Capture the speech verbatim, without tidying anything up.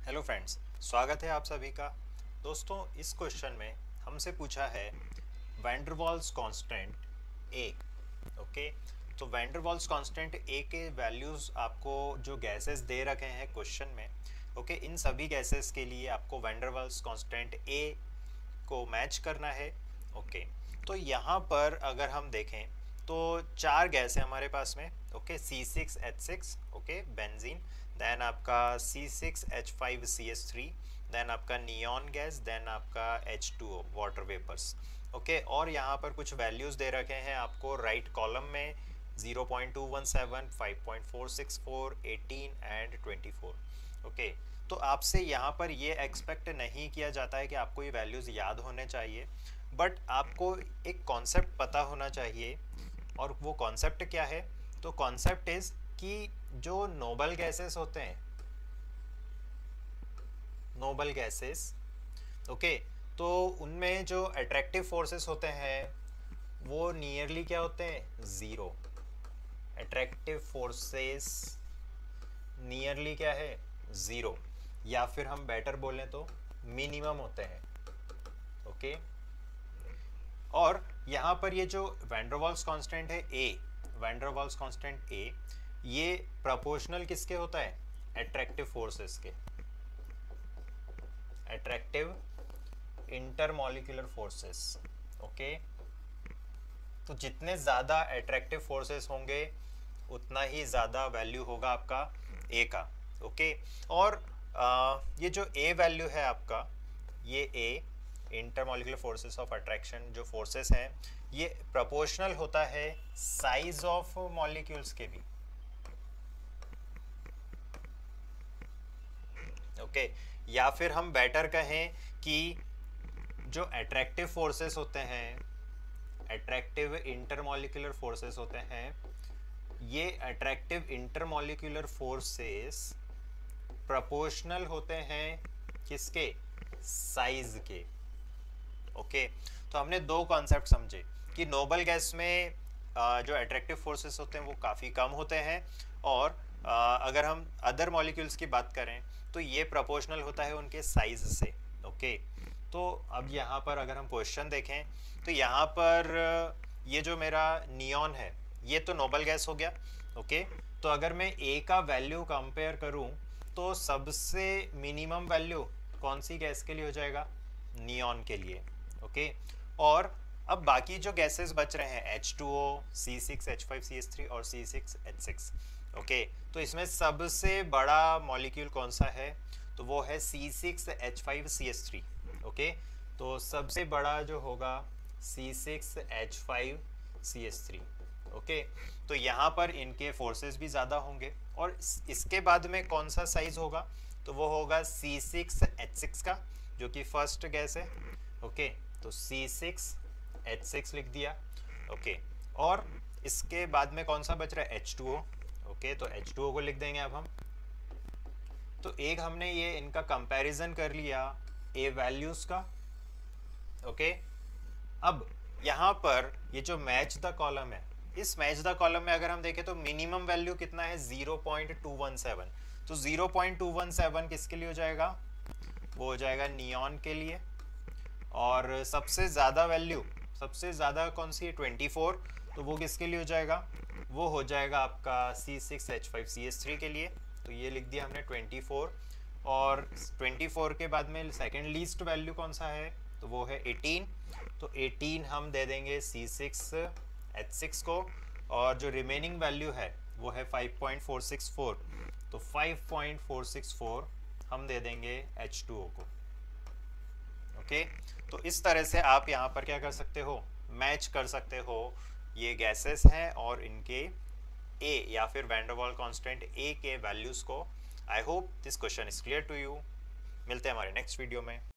Hello friends, स्वागत है आप सभी का। दोस्तों, इस क्वेश्चन में हमसे पूछा है Van der Waals constant a. Okay, तो Van der Waals constant a के वैल्यूज़ आपको जो गैसेस दे रखे हैं क्वेश्चन में, ओके, इन सभी गैसेस के लिए आपको वैन डर वाल्स कांस्टेंट ए को मैच करना है। ओके, तो यहाँ पर अगर हम देखें तो चार गैस है हमारे पास में। Okay, C six H six, okay, benzene, then आपका C six H five C H three, then आपका नियॉन गैस, देन आपका H two O water vapours. Okay, और यहाँ पर कुछ वैल्यूज़ दे रखे हैं आपको राइट कॉलम में zero point two one seven, five point four six four, eighteen and twenty four. Okay, तो आपसे यहाँ पर ये एक्सपेक्ट नहीं किया जाता है कि आपको ये वैल्यूज़ याद होने चाहिए, बट आपको एक कॉन्सेप्ट पता होना चाहिए। और वो कॉन्सेप्ट क्या है? तो कॉन्सेप्ट इज कि जो नोबल गैसेस होते हैं, नोबल गैसेस, ओके, तो उनमें जो अट्रैक्टिव फोर्सेस होते हैं वो नियरली क्या होते हैं? ज़ीरो। अट्रैक्टिव फोर्सेस नियरली क्या है? ज़ीरो, या फिर हम बेटर बोलें तो मिनिमम होते हैं। ओके, और यहाँ पर ये जो वैन डर वाल्स कांस्टेंट है a, Van der Waals constant a, ये प्रोपोर्शनल किसके होता है? अट्रैक्टिव फोर्सेस के, अट्रैक्टिव इंटरमॉलिक्यूलर फोर्सेस। ओके, तो जितने ज़्यादा अट्रैक्टिव फोर्सेस होंगे उतना ही ज़्यादा वैल्यू होगा आपका ए का। ओके, और आ, ये जो ए वैल्यू है आपका, ये a intermolecular forces of attraction जो फोर्सेस हैं, ये प्रोपोर्शनल होता है साइज ऑफ मॉलिक्यूल्स के भी। ओके, या फिर हम बेटर कहें कि जो अट्रैक्टिव फोर्सेस होते हैं, अट्रैक्टिव इंटरमॉलिक्यूलर फोर्सेस होते हैं, ये अट्रैक्टिव इंटरमॉलिक्यूलर फोर्सेस प्रोपोर्शनल होते हैं किसके? साइज के। ओके, तो हमने दो कॉन्सेप्ट समझे कि नोबल गैस में जो अट्रैक्टिव फोर्सेस होते हैं वो काफ़ी कम होते हैं, और अगर हम अदर मॉलिक्यूल्स की बात करें तो ये प्रोपोर्शनल होता है उनके साइज से। ओके, तो अब यहाँ पर अगर हम क्वेश्चन देखें तो यहाँ पर ये जो मेरा नियॉन है ये तो नोबल गैस हो गया। ओके, तो अगर मैं ए का वैल्यू कंपेयर करूँ तो सबसे मिनिमम वैल्यू कौन सी गैस के लिए हो जाएगा? नियॉन के लिए। ओके, और अब बाकी जो गैसेस बच रहे हैं H two O, C six H five C H three और C six H six. Okay, तो इसमें सबसे बड़ा मॉलिक्यूल कौन सा है? तो वो है C six H five C H three. Okay, तो सबसे बड़ा जो होगा C six H five C H three. Okay, तो यहाँ पर इनके फोर्सेस भी ज़्यादा होंगे, और इसके बाद में कौन सा साइज होगा? तो वो होगा सी सिक्स एच सिक्स का, जो कि फर्स्ट गैस है। ओके, तो सी सिक्स एच सिक्स लिख दिया। ओके, और इसके बाद में कौन सा बच रहा है? H two O. ओके, तो एच टू ओ को लिख देंगे अब हम। तो एक हमने ये इनका कंपैरिजन कर लिया ए वैल्यूज़ का। ओके, अब यहाँ पर ये जो मैच द कॉलम है, इस मैच द कॉलम में अगर हम देखें तो मिनिमम वैल्यू कितना है? Zero point two one seven. तो zero point two one seven किसके लिए हो जाएगा? वो हो जाएगा नियॉन के लिए। और सबसे ज़्यादा वैल्यू, सबसे ज़्यादा कौन सी है? Twenty four. तो वो किसके लिए हो जाएगा? वो हो जाएगा आपका C six H five C H three के लिए। तो ये लिख दिया हमने ट्वेंटी फोर, और ट्वेंटी फोर के बाद में सेकेंड लीस्ट वैल्यू कौन सा है? तो वो है एटीन। तो एटीन हम दे देंगे सी सिक्स एच सिक्स को, और जो रिमेनिंग वैल्यू है वो है five point four six four. तो five point four six four हम दे देंगे एच टू ओ को। ओके, तो इस तरह से आप यहाँ पर क्या कर सकते हो? मैच कर सकते हो ये गैसेस हैं और इनके ए या फिर वैन डर वाल कांस्टेंट ए के वैल्यूज़ को। I hope this question is clear to you. मिलते हैं हमारे नेक्स्ट वीडियो में।